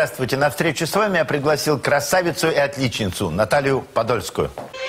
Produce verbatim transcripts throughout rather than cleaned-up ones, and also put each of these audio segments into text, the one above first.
Здравствуйте. На встречу с вами я пригласил красавицу и отличницу Наталью Подольскую.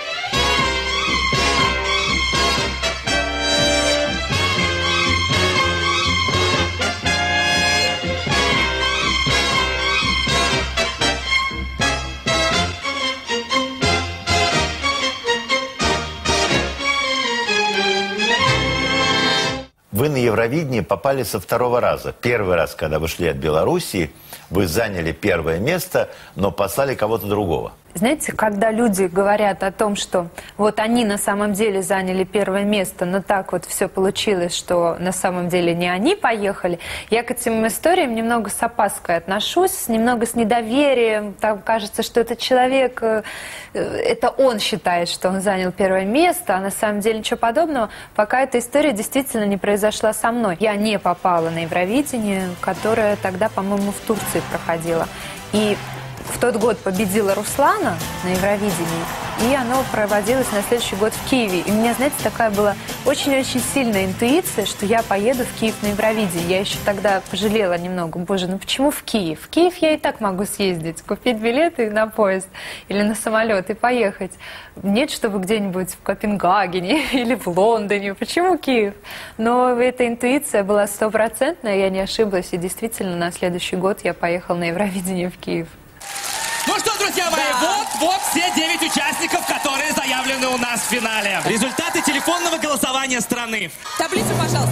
Вы на Евровидение попали со второго раза. Первый раз, когда вы шли от Белоруссии, вы заняли первое место, но послали кого-то другого. Знаете, когда люди говорят о том, что вот они на самом деле заняли первое место, но так вот все получилось, что на самом деле не они поехали, я к этим историям немного с опаской отношусь, немного с недоверием. Там кажется, что этот человек, это он считает, что он занял первое место, а на самом деле ничего подобного, пока эта история действительно не произошла со мной. Я не попала на Евровидение, которое тогда, по-моему, в Турции проходило. И в тот год победила Руслана на Евровидении, и оно проводилось на следующий год в Киеве. И у меня, знаете, такая была очень-очень сильная интуиция, что я поеду в Киев на Евровидение. Я еще тогда пожалела немного. Боже, ну почему в Киев? В Киев я и так могу съездить, купить билеты на поезд или на самолет и поехать. Нет, чтобы где-нибудь в Копенгагене или в Лондоне. Почему Киев? Но эта интуиция была стопроцентная, я не ошиблась. И действительно, на следующий год я поехала на Евровидение в Киев. Ну что, друзья мои, да. вот, вот все девять участников, которые заявлены у нас в финале. Результаты телефонного голосования страны. Таблицу, пожалуйста.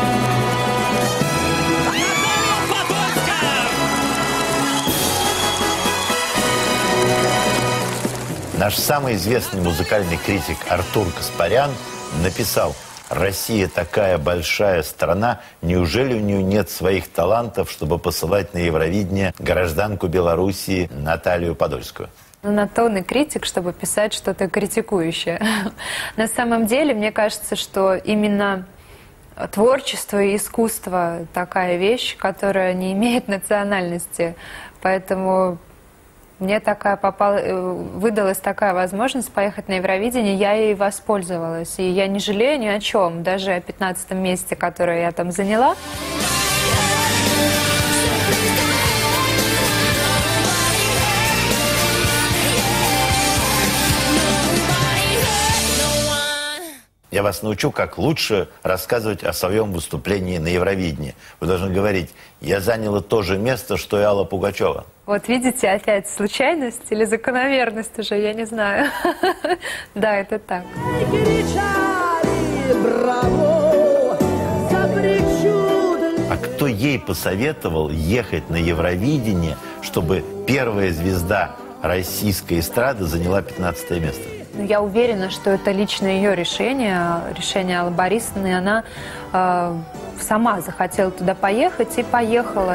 Наталья Подольская! Наш самый известный музыкальный критик Артур Каспарян написал: «Россия такая большая страна, неужели у нее нет своих талантов, чтобы посылать на Евровидение гражданку Белоруссии Наталью Подольскую?» Ну, на то он и критик, чтобы писать что-то критикующее. На самом деле, мне кажется, что именно творчество и искусство такая вещь, которая не имеет национальности. Поэтому мне такая попала, выдалась такая возможность поехать на Евровидение, я ей воспользовалась. И я не жалею ни о чем, даже о пятнадцатом месте, которое я там заняла. Я вас научу, как лучше рассказывать о своем выступлении на Евровидении. Вы должны говорить: «Я заняла то же место, что и Алла Пугачева». Вот видите, опять случайность или закономерность уже, я не знаю. Да, это так. А кто ей посоветовал ехать на Евровидение, чтобы первая звезда российской эстрады заняла пятнадцатое место? Я уверена, что это лично ее решение, решение Аллы Борисовны, и она э, сама захотела туда поехать и поехала.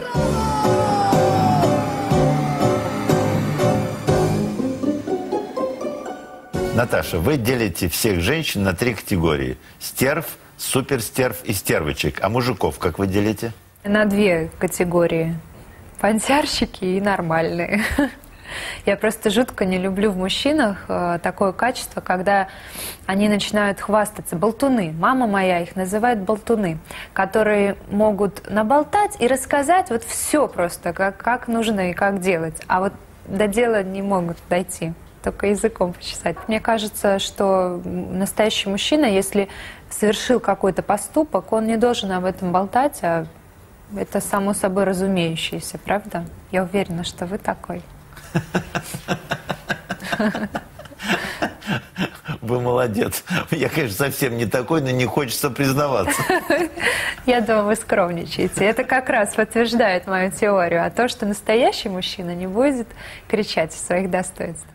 Наташа, вы делите всех женщин на три категории: стерв, суперстерв и стервочек. А мужиков как вы делите? На две категории: понтярщики и нормальные. Я просто жутко не люблю в мужчинах э, такое качество, когда они начинают хвастаться. Болтуны. Мама моя их называет болтуны, которые могут наболтать и рассказать вот все просто, как, как нужно и как делать. А вот до дела не могут дойти, только языком почесать. Мне кажется, что настоящий мужчина, если совершил какой-то поступок, он не должен об этом болтать, а это само собой разумеющееся, правда? Я уверена, что вы такой. Вы молодец. Я, конечно, совсем не такой, но не хочется признаваться. Я думаю, вы скромничаете. Это как раз подтверждает мою теорию о том, что настоящий мужчина не будет кричать о своих достоинствах.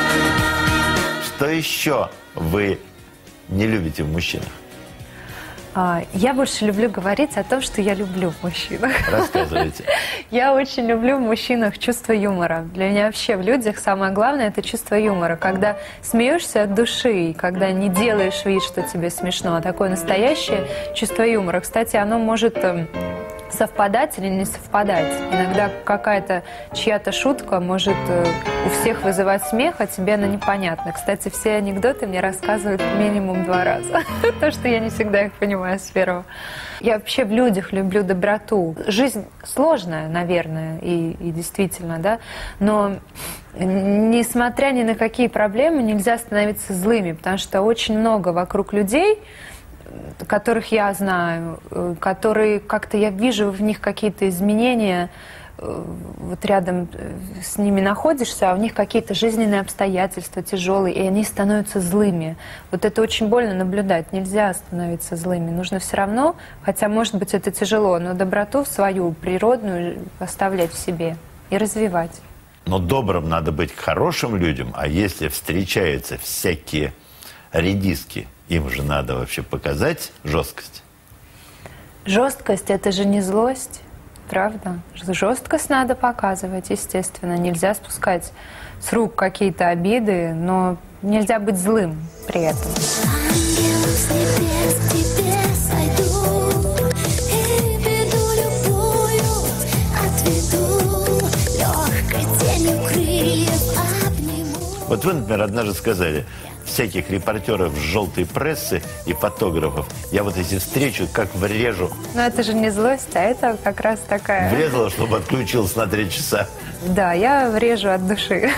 Что еще вы не любите в мужчинах? Я больше люблю говорить о том, что я люблю в мужчинах. Рассказывайте. Я очень люблю в мужчинах чувство юмора. Для меня вообще в людях самое главное – это чувство юмора. Когда смеешься от души, когда не делаешь вид, что тебе смешно, а такое настоящее чувство юмора. Кстати, оно может совпадать или не совпадать. Иногда какая-то чья-то шутка может у всех вызывать смех, а тебе она непонятна. Кстати, все анекдоты мне рассказывают минимум два раза. То, что я не всегда их понимаю с первого. Я вообще в людях люблю доброту. Жизнь сложная, наверное, и, и действительно, да, но несмотря ни на какие проблемы, нельзя становиться злыми, потому что очень много вокруг людей, которых я знаю, которые как-то я вижу в них какие-то изменения, вот рядом с ними находишься, а у них какие-то жизненные обстоятельства тяжелые, и они становятся злыми. Вот это очень больно наблюдать. Нельзя становиться злыми. Нужно все равно, хотя, может быть, это тяжело, но доброту свою, природную, оставлять в себе и развивать. Но добрым надо быть к хорошим людям, а если встречаются всякие редиски, им же надо вообще показать жесткость. Жесткость – это же не злость, правда? Жесткость надо показывать, естественно. Нельзя спускать с рук какие-то обиды, но нельзя быть злым при этом. Вот вы, например, однажды сказали, всяких репортеров с желтой прессы и фотографов, я вот если встречу, как врежу. Но это же не злость, а это как раз такая... Врезала, чтобы отключился на три часа. Да, я врежу от души.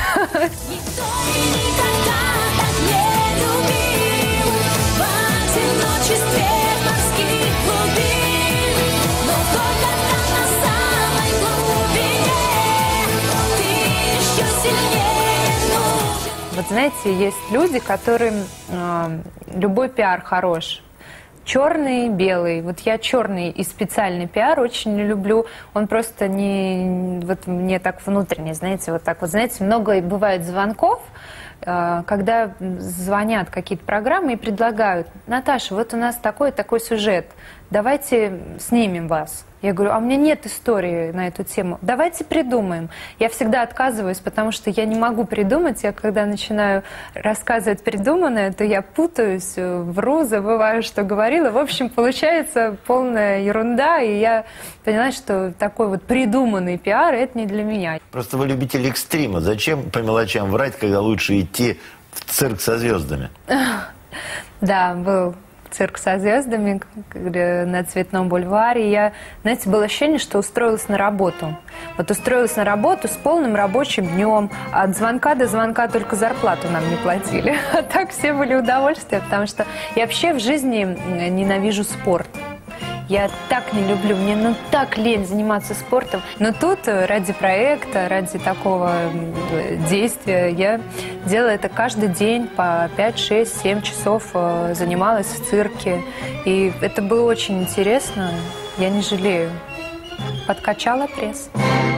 Вот знаете, есть люди, которым э, любой пиар хорош. Черный, белый. Вот я черный и специальный пиар очень не люблю. Он просто не... Вот мне так внутренне, знаете, вот так вот. Знаете, много бывает звонков, э, когда звонят какие-то программы и предлагают: Наташа, вот у нас такой-такой сюжет, давайте снимем вас. Я говорю, а у меня нет истории на эту тему. Давайте придумаем. Я всегда отказываюсь, потому что я не могу придумать. Я когда начинаю рассказывать придуманное, то я путаюсь, вру, забываю, что говорила. В общем, получается полная ерунда. И я поняла, что такой вот придуманный пиар – это не для меня. Просто вы любитель экстрима. Зачем по мелочам врать, когда лучше идти в цирк со звездами? Да, был цирк со звездами на Цветном бульваре. Я, знаете, было ощущение, что устроилась на работу. Вот устроилась на работу с полным рабочим днем. От звонка до звонка только зарплату нам не платили. А так все были удовольствия, потому что я вообще в жизни ненавижу спорт. Я так не люблю, мне ну так лень заниматься спортом. Но тут ради проекта, ради такого действия я делала это каждый день по пять, шесть, семь часов, занималась в цирке. И это было очень интересно, я не жалею. Подкачала пресс.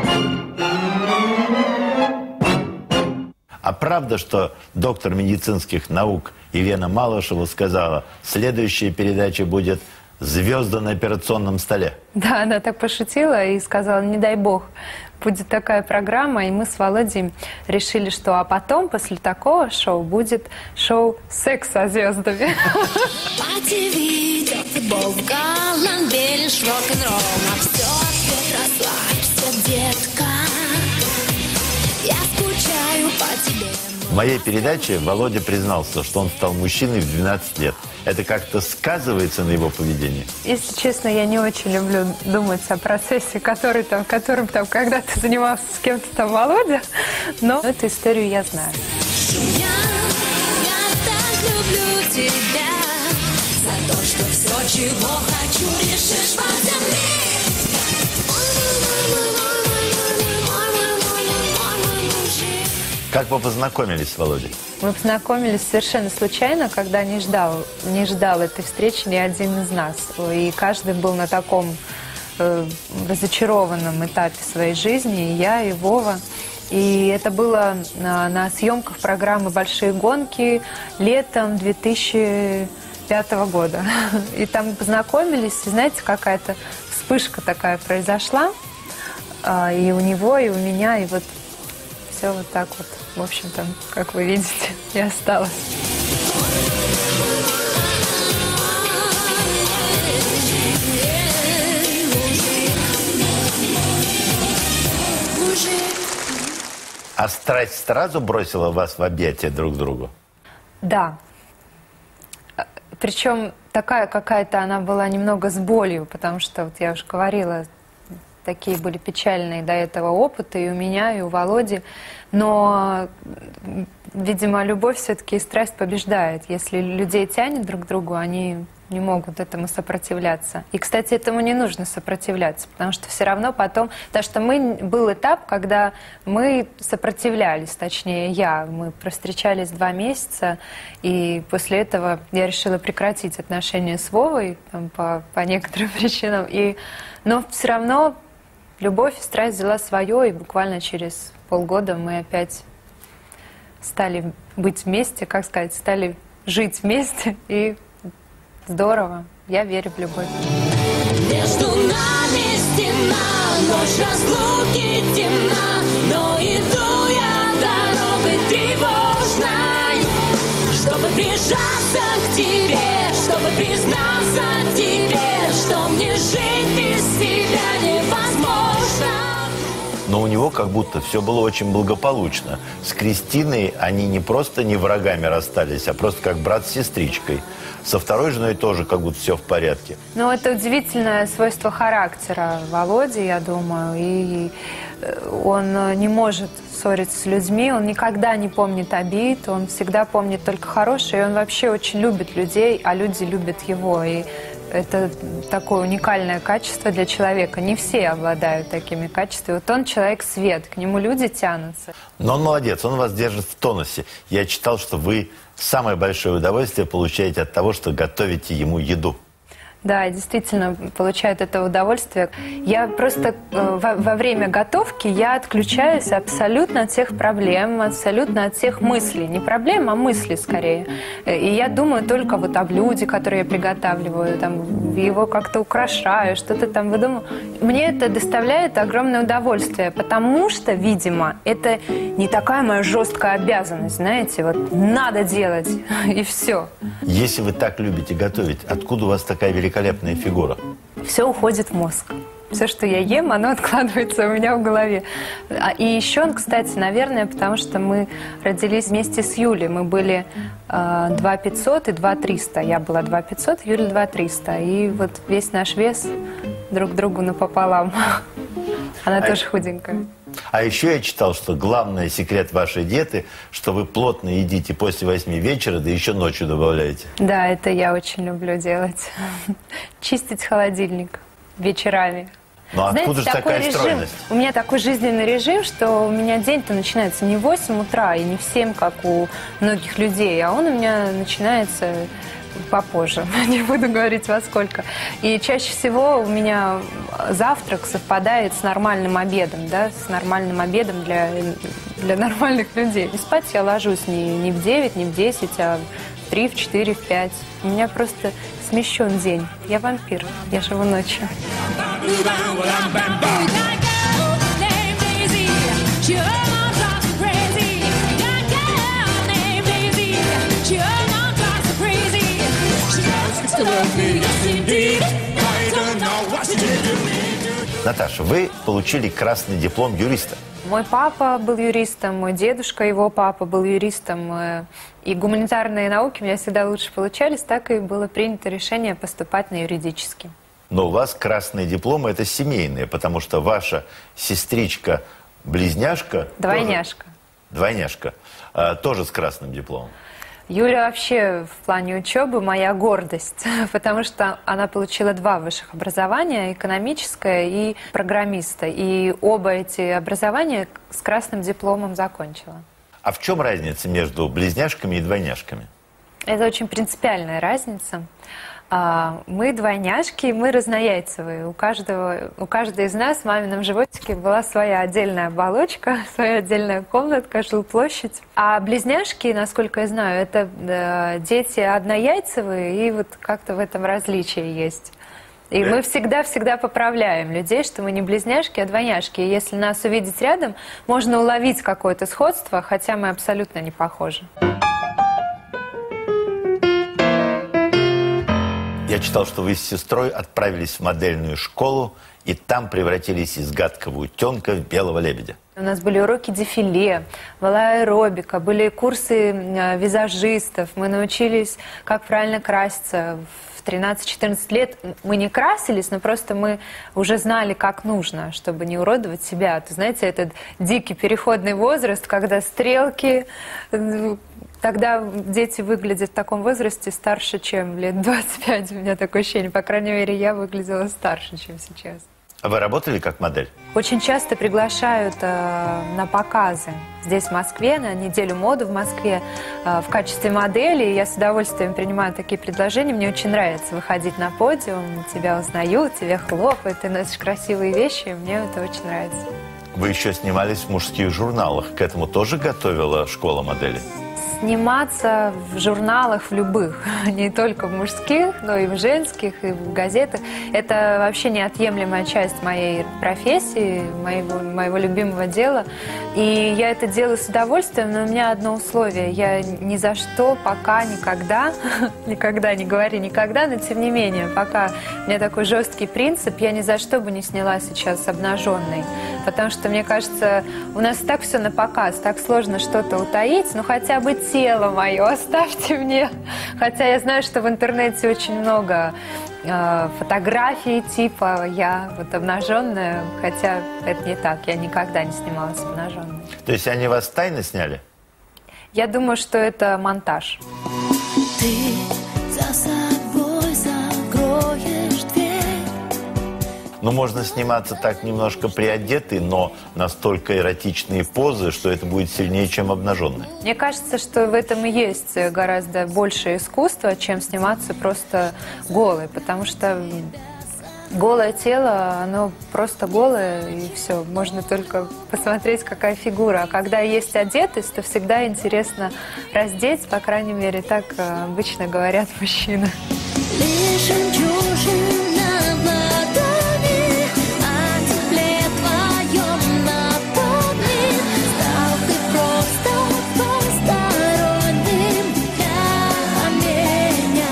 А правда, что доктор медицинских наук Елена Малышева сказала, следующая передача будет «Звезды на операционном столе»? Да, она так пошутила и сказала, не дай бог, будет такая программа. И мы с Володей решили, что а потом, после такого шоу, будет шоу «Секс со звездами». По ТВ идет футбол, в Голланд веришь рок-н-ролл. На все ответ расслабься, детка. Я скучаю по тебе. В моей передаче Володя признался, что он стал мужчиной в двенадцать лет. Это как-то сказывается на его поведении? Если честно, я не очень люблю думать о процессе, который там, которым там когда-то занимался с кем-то там Володя, но эту историю я знаю. Я, я так люблю тебя за то, что все, чего хочу, решишь позабыть. Как вы познакомились с Володей? Мы познакомились совершенно случайно, когда не ждал, не ждал этой встречи ни один из нас. И каждый был на таком э, разочарованном этапе своей жизни, и я, и Вова. И это было на, на съемках программы «Большие гонки» летом две тысячи пятого года. И там познакомились, и знаете, какая-то вспышка такая произошла. И у него, и у меня, и вот все вот так вот, в общем-то, как вы видите, и осталось. А страсть сразу бросила вас в объятия друг к другу? Да. Причем такая какая-то она была немного с болью, потому что, вот я уже говорила, такие были печальные до этого опыты и у меня, и у Володи. Но, видимо, любовь все-таки и страсть побеждает. Если людей тянет друг к другу, они не могут этому сопротивляться. И, кстати, этому не нужно сопротивляться, потому что все равно потом... Потому что мы, был этап, когда мы сопротивлялись, точнее, я. Мы провстречались два месяца, и после этого я решила прекратить отношения с Вовой там, по, по некоторым причинам. И, но все равно любовь и страсть взяла свое, и буквально через полгода мы опять стали быть вместе, как сказать, стали жить вместе, и здорово. Я верю в любовь. Между нами стена, ночь разлуки темна, но иду я дорогой тревожной, чтобы прижаться к тебе, чтобы признаться тебе, что мне жить без тебя невозможно. Но у него как будто все было очень благополучно. С Кристиной они не просто не врагами расстались, а просто как брат с сестричкой. Со второй женой тоже как будто все в порядке. Ну, это удивительное свойство характера Володи, я думаю. И он не может ссориться с людьми, он никогда не помнит обид, он всегда помнит только хорошее. И он вообще очень любит людей, а люди любят его. И это такое уникальное качество для человека. Не все обладают такими качествами. Вот он человек-свет, к нему люди тянутся. Но он молодец, он вас держит в тонусе. Я читал, что вы самое большое удовольствие получаете от того, что готовите ему еду. Да, я действительно получаю это удовольствие. Я просто э, во, во время готовки я отключаюсь абсолютно от всех проблем, абсолютно от всех мыслей. Не проблем, а мысли скорее. И я думаю только вот о блюде, которое я приготавливаю, там, его как-то украшаю, что-то там выдумываю. Мне это доставляет огромное удовольствие, потому что, видимо, это не такая моя жесткая обязанность, знаете, вот надо делать, и все. Если вы так любите готовить, откуда у вас такая великая великолепная фигура? Все уходит в мозг. Все, что я ем, оно откладывается у меня в голове. И еще, кстати, наверное, потому что мы родились вместе с Юлей. Мы были э, два пятьсот и два триста. Я была два пятьсот, Юля два триста. И вот весь наш вес друг другу напополам. Она а тоже худенькая. А еще я читал, что главный секрет вашей диеты, что вы плотно едите после восьми вечера, да еще ночью добавляете. Да, это я очень люблю делать. Чистить холодильник вечерами. Ну а откуда же такая режим, стройность? У меня такой жизненный режим, что у меня день-то начинается не в восемь утра и не в семь, как у многих людей, а он у меня начинается попозже, не буду говорить во сколько. И чаще всего у меня завтрак совпадает с нормальным обедом, да, с нормальным обедом для, для нормальных людей. И спать я ложусь не, не в девять, не в десять, а в три, в четыре, в пять. У меня просто смещен день. Я вампир, я живу ночью. Наташа, вы получили красный диплом юриста. Мой папа был юристом, мой дедушка, его папа был юристом. И гуманитарные науки у меня всегда лучше получались, так и было принято решение поступать на юридический. Но у вас красные дипломы – это семейные, потому что ваша сестричка-близняшка… Двойняшка. Тоже, двойняшка. А, тоже с красным дипломом. Юля вообще в плане учебы моя гордость, потому что она получила два высших образования, экономическое и программиста. И оба эти образования с красным дипломом закончила. А в чем разница между близняшками и двойняшками? Это очень принципиальная разница. Мы двойняшки, мы разнояйцевые. У каждого, у каждой из нас в мамином животике была своя отдельная оболочка, своя отдельная комнатка, жилплощадь. А близняшки, насколько я знаю, это да, дети однояйцевые, и вот как-то в этом различие есть. И мы всегда-всегда поправляем людей, что мы не близняшки, а двойняшки. И если нас увидеть рядом, можно уловить какое-то сходство, хотя мы абсолютно не похожи. Я читал, что вы с сестрой отправились в модельную школу и там превратились из гадкого утенка в белого лебедя. У нас были уроки дефиле, была аэробика, были курсы визажистов. Мы научились, как правильно краситься. В тринадцать-четырнадцать лет мы не красились, но просто мы уже знали, как нужно, чтобы не уродовать себя. То, знаете, этот дикий переходный возраст, когда стрелки... Тогда дети выглядят в таком возрасте старше, чем лет двадцать пять. У меня такое ощущение. По крайней мере, я выглядела старше, чем сейчас. А вы работали как модель? Очень часто приглашают э, на показы здесь, в Москве, на неделю моды в Москве э, в качестве модели. Я с удовольствием принимаю такие предложения. Мне очень нравится выходить на подиум, тебя узнают, тебя хлопают, ты носишь красивые вещи. Мне это очень нравится. Вы еще снимались в мужских журналах. К этому тоже готовила школа модели? Сниматься в журналах, в любых, не только в мужских, но и в женских, и в газетах. Это вообще неотъемлемая часть моей профессии, моего, моего любимого дела. И я это делаю с удовольствием, но у меня одно условие. Я ни за что, пока, никогда, никогда, не говори никогда, но тем не менее, пока у меня такой жесткий принцип, я ни за что бы не сняла сейчас обнаженной. Потому что, мне кажется, у нас так все на показ, так сложно что-то утаить, но хотя бы тело мое оставьте мне. Хотя я знаю, что в интернете очень много э, фотографий типа я вот обнаженная, хотя это не так, я никогда не снималась обнаженной. То есть они вас тайно сняли? Я думаю, что это монтаж. Ты за собой закроешь дверь. Ну, можно сниматься так немножко приодетый, но настолько эротичные позы, что это будет сильнее, чем обнаженные. Мне кажется, что в этом и есть гораздо больше искусства, чем сниматься просто голой, потому что голое тело, оно просто голое, и все. Можно только посмотреть, какая фигура. А когда есть одетость, то всегда интересно раздеть, по крайней мере, так обычно говорят мужчины. Лишь жемчужина на ладони, о тепле твоем напомни. Стал ты просто посторонним для меня.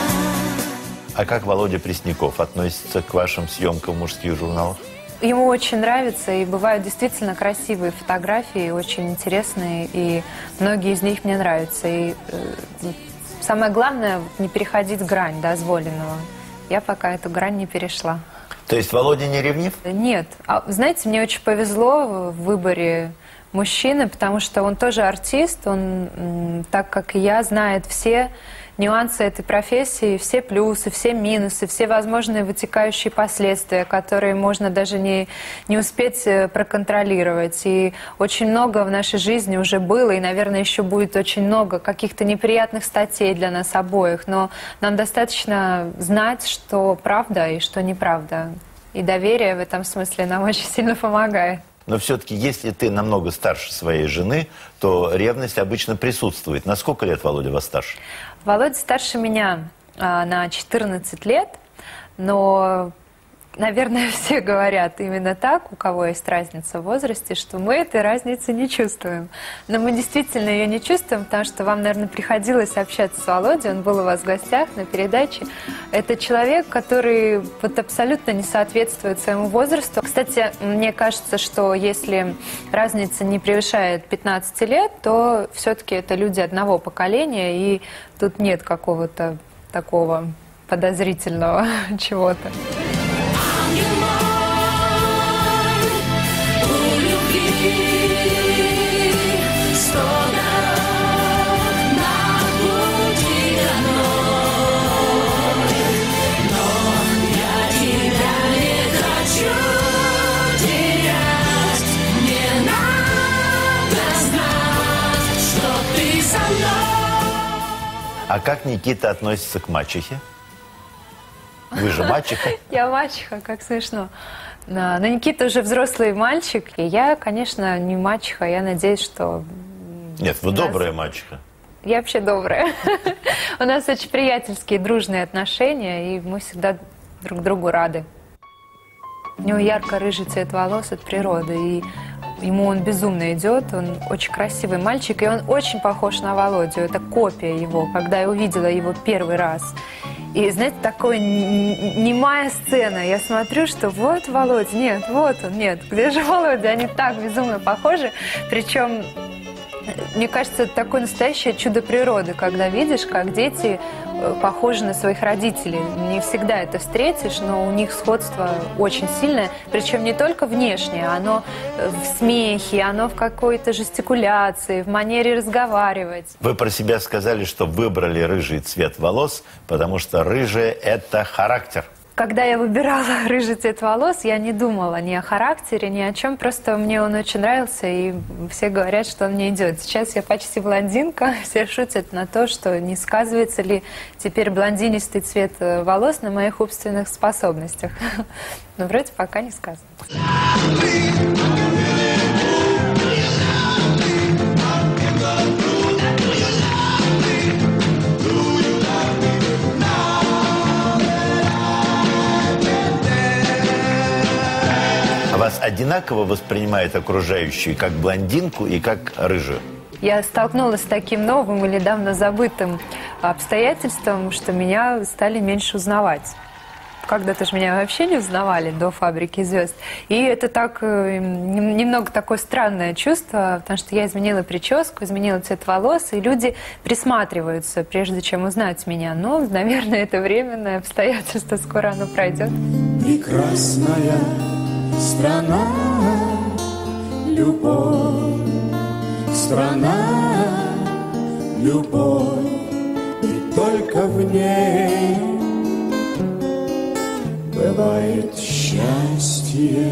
А как Володя Пресняков относится к вашим съемкам в мужских журналах? Ему очень нравится, и бывают действительно красивые фотографии, очень интересные, и многие из них мне нравятся. И э, самое главное – не переходить грань дозволенного. Я пока эту грань не перешла. То есть Володя не ревнив? Нет. А, знаете, мне очень повезло в выборе мужчины, потому что он тоже артист, он, так как и я, знает все нюансы этой профессии, все плюсы, все минусы, все возможные вытекающие последствия, которые можно даже не, не успеть проконтролировать. И очень много в нашей жизни уже было, и, наверное, еще будет очень много каких-то неприятных статей для нас обоих. Но нам достаточно знать, что правда и что неправда. И доверие в этом смысле нам очень сильно помогает. Но все-таки, если ты намного старше своей жены, то ревность обычно присутствует. На сколько лет Володя вас старше? Володя старше меня а, на четырнадцать лет, но, наверное, все говорят именно так, у кого есть разница в возрасте, что мы этой разницы не чувствуем. Но мы действительно ее не чувствуем, потому что вам, наверное, приходилось общаться с Володей, он был у вас в гостях на передаче. Это человек, который вот абсолютно не соответствует своему возрасту. Кстати, мне кажется, что если разница не превышает пятнадцати лет, то все-таки это люди одного поколения, и тут нет какого-то такого подозрительного чего-то. А как Никита относится к мачехе? Вы же мачеха. Я мачеха, как смешно. Но Никита уже взрослый мальчик, и я, конечно, не мачеха. Я надеюсь, что... Нет, вы добрая мачеха. Я вообще добрая. У нас очень приятельские, дружные отношения, и мы всегда друг другу рады. У него ярко-рыжий цвет волос от природы, и ему он безумно идет. Он очень красивый мальчик, и он очень похож на Володю. Это копия его, когда я увидела его первый раз. И, знаете, такая немая сцена. Я смотрю, что вот Володя, нет, вот он, нет, где же Володя? Они так безумно похожи. Причем, мне кажется, это такое настоящее чудо природы, когда видишь, как дети похожи на своих родителей. Не всегда это встретишь, но у них сходство очень сильное. Причем не только внешнее, оно в смехе, оно в какой-то жестикуляции, в манере разговаривать. Вы про себя сказали, что выбрали рыжий цвет волос, потому что рыжий – это характер. Когда я выбирала рыжий цвет волос, я не думала ни о характере, ни о чем. Просто мне он очень нравился, и все говорят, что он мне идет. Сейчас я почти блондинка. Все шутят на то, что не сказывается ли теперь блондинистый цвет волос на моих умственных способностях. Но вроде пока не сказано. Вас одинаково воспринимают окружающие, как блондинку и как рыжую? Я столкнулась с таким новым или давно забытым обстоятельством, что меня стали меньше узнавать. Когда-то же меня вообще не узнавали до «Фабрики звезд». И это так, немного такое странное чувство, потому что я изменила прическу, изменила цвет волос, и люди присматриваются, прежде чем узнать меня. Но, наверное, это временное обстоятельство, скоро оно пройдет. Прекрасная страна, любовь, страна, любовь, и только в ней бывает счастье.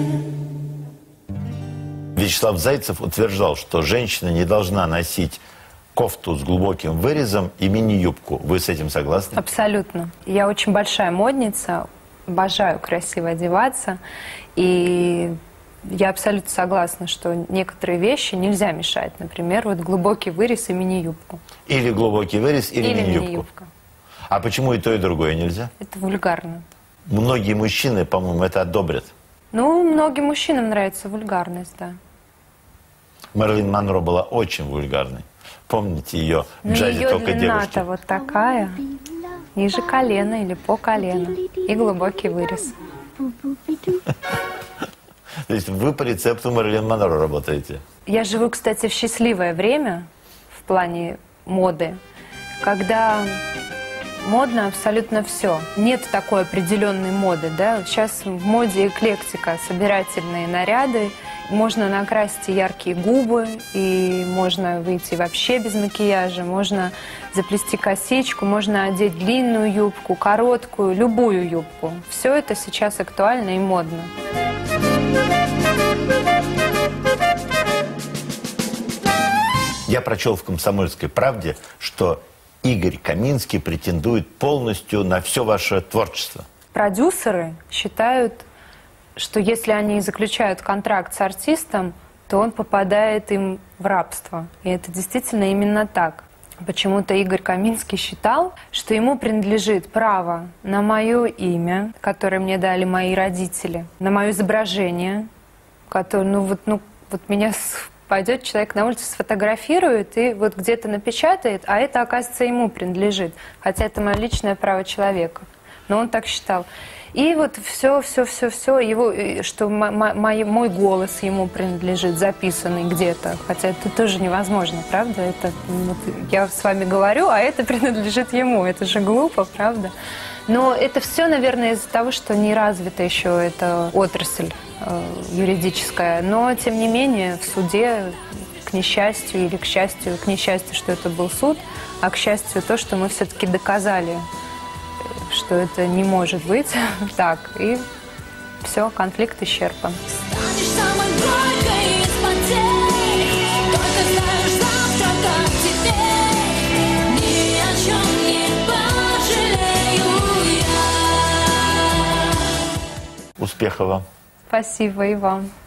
Вячеслав Зайцев утверждал, что женщина не должна носить кофту с глубоким вырезом и мини-юбку. Вы с этим согласны? Абсолютно. Я очень большая модница, обожаю красиво одеваться, и я абсолютно согласна, что некоторые вещи нельзя мешать. Например, вот глубокий вырез и мини-юбку. Или глубокий вырез, или, или мини-юбку. мини-юбка. А почему и то, и другое нельзя? Это вульгарно. Многие мужчины, по-моему, это одобрят. Ну, многим мужчинам нравится вульгарность, да. Мэрилин Монро была очень вульгарной. Помните ее в Но джазе ее «Только девушки»? длина-то вот такая, ниже колена или по колено, и глубокий вырез. То есть вы по рецепту Мэрилин Монро работаете? Я живу, кстати, в счастливое время в плане моды, когда модно абсолютно все. Нет такой определенной моды, да. Сейчас в моде эклектика, собирательные наряды. Можно накрасить яркие губы, и можно выйти вообще без макияжа, можно заплести косичку, можно одеть длинную юбку, короткую, любую юбку. Все это сейчас актуально и модно. Я прочел в «Комсомольской правде», что Игорь Каминский претендует полностью на все ваше творчество. Продюсеры считают, что если они заключают контракт с артистом, то он попадает им в рабство. И это действительно именно так. Почему-то Игорь Каминский считал, что ему принадлежит право на мое имя, которое мне дали мои родители, на мое изображение, которое, ну вот, ну, вот меня пойдет человек на улице, сфотографирует и вот где-то напечатает, а это, оказывается, ему принадлежит. Хотя это мое личное право человека. Но он так считал. И вот все, все, все, все, его, что мой, мой голос ему принадлежит, записанный где-то. Хотя это тоже невозможно, правда? Это, вот, я с вами говорю, а это принадлежит ему. Это же глупо, правда? Но это все, наверное, из-за того, что не развита еще эта отрасль э, юридическая. Но, тем не менее, в суде, к несчастью или к счастью, к несчастью, что это был суд, а к счастью то, что мы все-таки доказали, что это не может быть так. И все, конфликт исчерпан. Станешь самой горькой из потерь, только знаешь завтра, как теперь. Ни о чем не Успехов вам. Спасибо и вам.